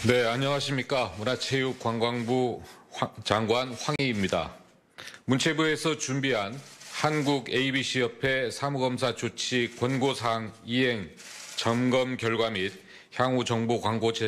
네, 안녕하십니까. 문화체육관광부 장관 황희입니다. 문체부에서 준비한 한국 ABC협회 사무검사 조치 권고사항 이행 점검 결과 및 향후 정부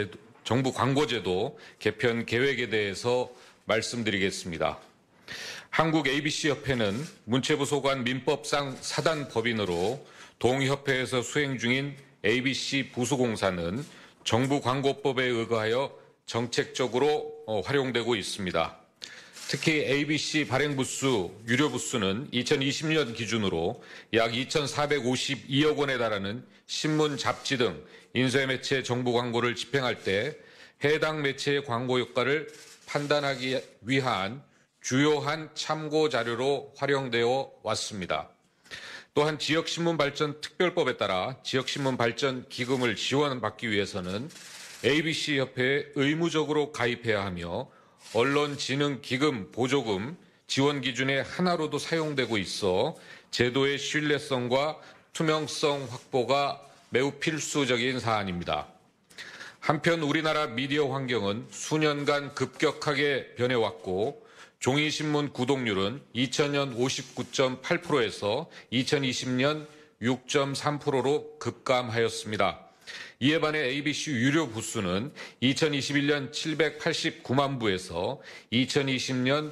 광고제도 개편 계획에 대해서 말씀드리겠습니다. 한국 ABC협회는 문체부 소관 민법상 사단법인으로 동협회에서 수행 중인 ABC 부수공사는 정부 광고법에 의거하여 정책적으로 활용되고 있습니다. 특히 ABC 발행 부수, 유료 부수는 2020년 기준으로 약 2,452억 원에 달하는 신문, 잡지 등 인쇄매체 정부 광고를 집행할 때 해당 매체의 광고 효과를 판단하기 위한 주요한 참고 자료로 활용되어 왔습니다. 또한 지역신문발전특별법에 따라 지역신문 발전 기금을 지원받기 위해서는 ABC협회에 의무적으로 가입해야 하며 언론진흥기금 보조금 지원 기준의 하나로도 사용되고 있어 제도의 신뢰성과 투명성 확보가 매우 필수적인 사안입니다. 한편 우리나라 미디어 환경은 수년간 급격하게 변해왔고 종이신문 구독률은 2000년 59.8%에서 2020년 6.3%로 급감하였습니다. 이에 반해 ABC 유료 부수는 2021년 789만 부에서 2020년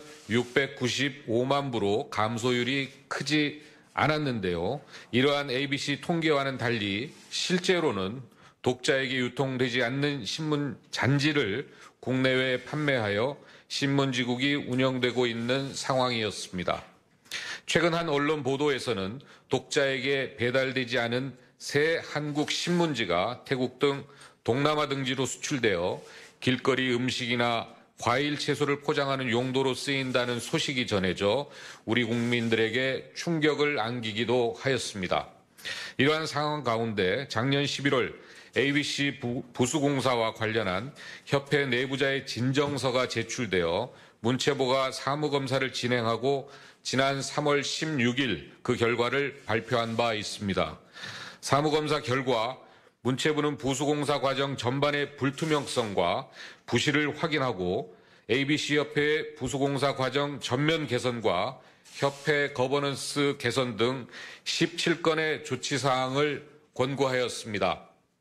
695만 부로 감소율이 크지 않았는데요. 이러한 ABC 통계와는 달리 실제로는 독자에게 유통되지 않는 신문 잔지를 국내외에 판매하여 신문지국이 운영되고 있는 상황이었습니다. 최근 한 언론 보도에서는 독자에게 배달되지 않은 새 한국 신문지가 태국 등 동남아 등지로 수출되어 길거리 음식이나 과일, 채소를 포장하는 용도로 쓰인다는 소식이 전해져 우리 국민들에게 충격을 안기기도 하였습니다. 이러한 상황 가운데 작년 11월 ABC 부수공사와 관련한 협회 내부자의 진정서가 제출되어 문체부가 사무검사를 진행하고 지난 3월 16일 그 결과를 발표한 바 있습니다. 사무검사 결과 문체부는 부수공사 과정 전반의 불투명성과 부실을 확인하고 ABC협회의 부수공사 과정 전면 개선과 협회 거버넌스 개선 등 17건의 조치사항을 권고하였습니다.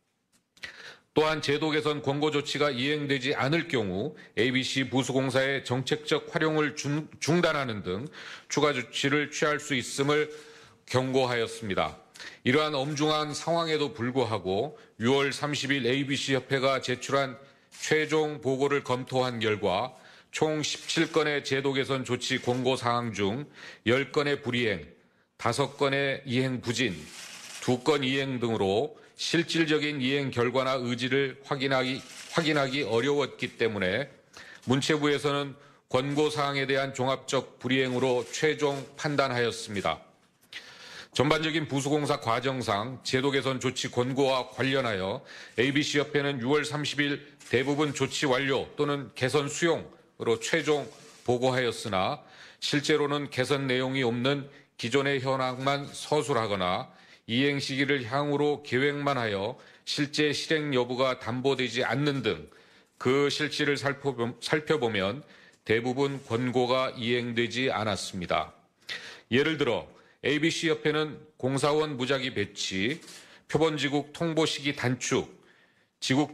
또한 제도 개선 권고 조치가 이행되지 않을 경우 ABC 부수공사의 정책적 활용을 중단하는 등 추가 조치를 취할 수 있음을 경고하였습니다. 이러한 엄중한 상황에도 불구하고 6월 30일 ABC협회가 제출한 최종 보고를 검토한 결과 총 17건의 제도 개선 조치 권고 사항 중 10건의 불이행, 5건의 이행 부진, 2건 이행 등으로 실질적인 이행 결과나 의지를 확인하기 어려웠기 때문에 문체부에서는 권고사항에 대한 종합적 불이행으로 최종 판단하였습니다. 전반적인 부수공사 과정상 제도 개선 조치 권고와 관련하여 ABC협회는 6월 30일 대부분 조치 완료 또는 개선 수용으로 최종 보고하였으나 실제로는 개선 내용이 없는 기존의 현황만 서술하거나 이행 시기를 향후로 계획만 하여 실제 실행 여부가 담보되지 않는 등 그 실질을 살펴보면 대부분 권고가 이행되지 않았습니다. 예를 들어 ABC협회는 공사원 무작위 배치, 표본지국 통보 시기 단축, 지국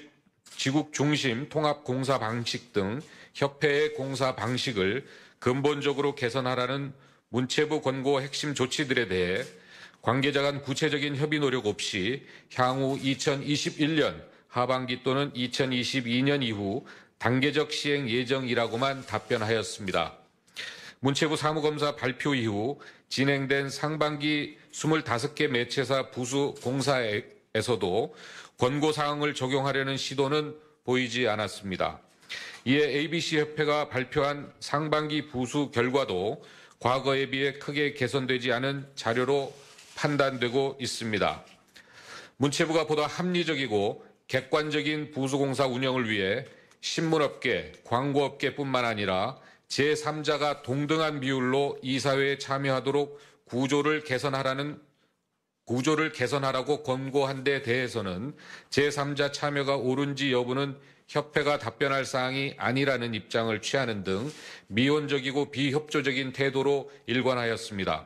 중심 통합 공사 방식 등 협회의 공사 방식을 근본적으로 개선하라는 문체부 권고 핵심 조치들에 대해 관계자 간 구체적인 협의 노력 없이 향후 2021년 하반기 또는 2022년 이후 단계적 시행 예정이라고만 답변하였습니다. 문체부 사무검사 발표 이후 진행된 상반기 25개 매체사 부수 공사에서도 권고사항을 적용하려는 시도는 보이지 않았습니다. 이에 ABC협회가 발표한 상반기 부수 결과도 과거에 비해 크게 개선되지 않은 자료로 판단되고 있습니다. 문체부가 보다 합리적이고 객관적인 부수공사 운영을 위해 신문업계, 광고업계뿐만 아니라 제3자가 동등한 비율로 이사회에 참여하도록 구조를 개선하라고 권고한 데 대해서는 제3자 참여가 옳은지 여부는 협회가 답변할 사항이 아니라는 입장을 취하는 등 미온적이고 비협조적인 태도로 일관하였습니다.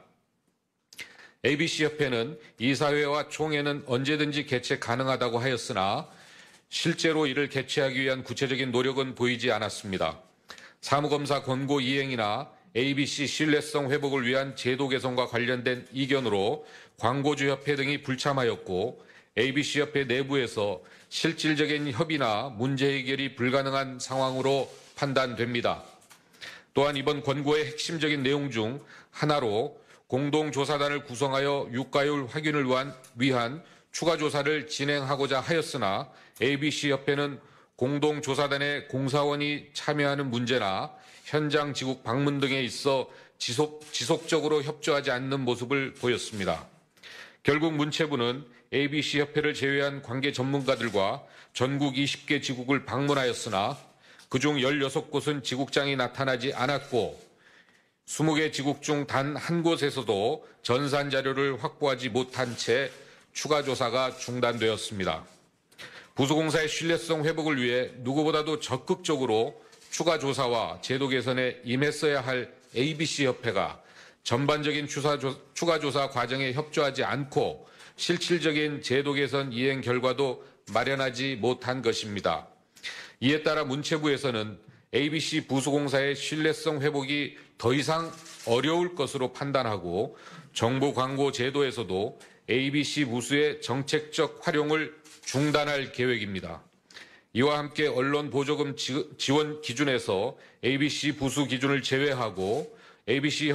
ABC협회는 이사회와 총회는 언제든지 개최 가능하다고 하였으나 실제로 이를 개최하기 위한 구체적인 노력은 보이지 않았습니다. 사무검사 권고 이행이나 ABC 신뢰성 회복을 위한 제도 개선과 관련된 이견으로 광고주협회 등이 불참하였고 ABC협회 내부에서 실질적인 협의나 문제 해결이 불가능한 상황으로 판단됩니다. 또한 이번 권고의 핵심적인 내용 중 하나로 공동조사단을 구성하여 유가율 확인을 위한 추가 조사를 진행하고자 하였으나 ABC협회는 공동조사단의 공사원이 참여하는 문제나 현장 지국 방문 등에 있어 지속적으로 협조하지 않는 모습을 보였습니다. 결국 문체부는 ABC협회를 제외한 관계 전문가들과 전국 20개 지국을 방문하였으나 그중 16곳은 지국장이 나타나지 않았고 20개 지국 중 단 한 곳에서도 전산 자료를 확보하지 못한 채 추가 조사가 중단되었습니다. 부수공사의 신뢰성 회복을 위해 누구보다도 적극적으로 추가 조사와 제도 개선에 임했어야 할 ABC협회가 전반적인 추가 조사 과정에 협조하지 않고 실질적인 제도 개선 이행 결과도 마련하지 못한 것입니다. 이에 따라 문체부에서는 ABC 부수공사의 신뢰성 회복이 더 이상 어려울 것으로 판단하고 정부 광고 제도에서도 ABC 부수의 정책적 활용을 중단할 계획입니다. 이와 함께 언론 보조금 지원 기준에서 ABC 부수 기준을 제외하고 ABC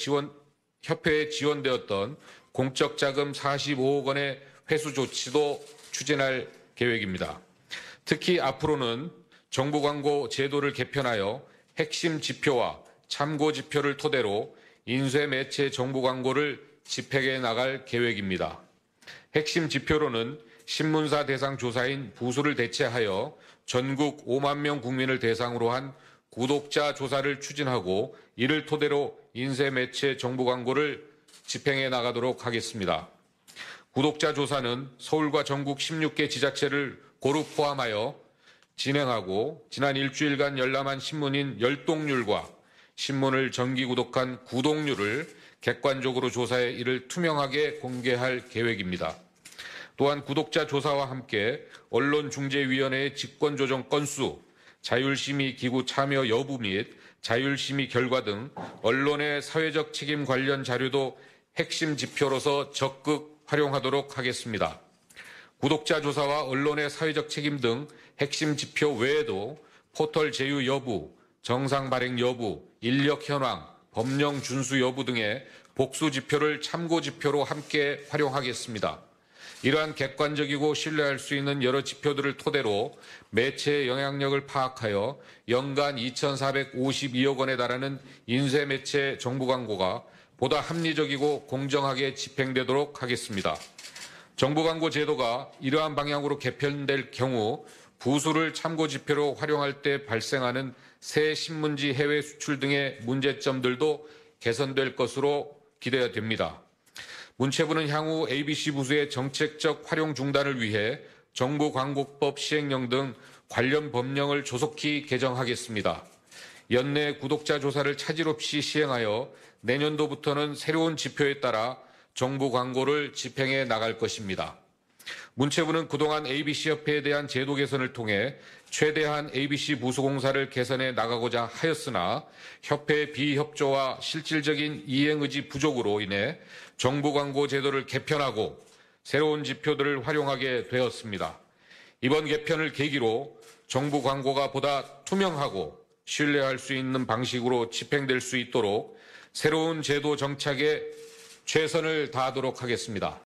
협회에 지원되었던 공적 자금 45억 원의 회수 조치도 추진할 계획입니다. 특히 앞으로는 정부 광고 제도를 개편하여 핵심 지표와 참고 지표를 토대로 인쇄 매체 정부 광고를 집행해 나갈 계획입니다. 핵심 지표로는 신문사 대상 조사인 부수를 대체하여 전국 5만 명 국민을 대상으로 한 구독자 조사를 추진하고 이를 토대로 인쇄 매체 정부 광고를 집행해 나가도록 하겠습니다. 구독자 조사는 서울과 전국 16개 지자체를 고루 포함하여 진행하고 지난 일주일간 열람한 신문인 열독률과 신문을 정기 구독한 구독률을 객관적으로 조사해 이를 투명하게 공개할 계획입니다. 또한 구독자 조사와 함께 언론중재위원회의 직권조정 건수, 자율심의 기구 참여 여부 및 자율심의 결과 등 언론의 사회적 책임 관련 자료도 핵심 지표로서 적극 활용하도록 하겠습니다. 구독자 조사와 언론의 사회적 책임 등 핵심 지표 외에도 포털 제휴 여부, 정상 발행 여부, 인력 현황, 법령 준수 여부 등의 복수 지표를 참고 지표로 함께 활용하겠습니다. 이러한 객관적이고 신뢰할 수 있는 여러 지표들을 토대로 매체의 영향력을 파악하여 연간 2,452억 원에 달하는 인쇄 매체 정부 광고가 보다 합리적이고 공정하게 집행되도록 하겠습니다. 정부 광고 제도가 이러한 방향으로 개편될 경우 부수를 참고 지표로 활용할 때 발생하는 새 신문지 해외 수출 등의 문제점들도 개선될 것으로 기대됩니다. 문체부는 향후 ABC 부수의 정책적 활용 중단을 위해 정부광고법 시행령 등 관련 법령을 조속히 개정하겠습니다. 연내 구독자 조사를 차질 없이 시행하여 내년도부터는 새로운 지표에 따라 정부 광고를 집행해 나갈 것입니다. 문체부는 그동안 ABC협회에 대한 제도 개선을 통해 최대한 ABC 부수공사를 개선해 나가고자 하였으나 협회의 비협조와 실질적인 이행 의지 부족으로 인해 정부 광고 제도를 개편하고 새로운 지표들을 활용하게 되었습니다. 이번 개편을 계기로 정부 광고가 보다 투명하고 신뢰할 수 있는 방식으로 집행될 수 있도록 새로운 제도 정착에 최선을 다하도록 하겠습니다.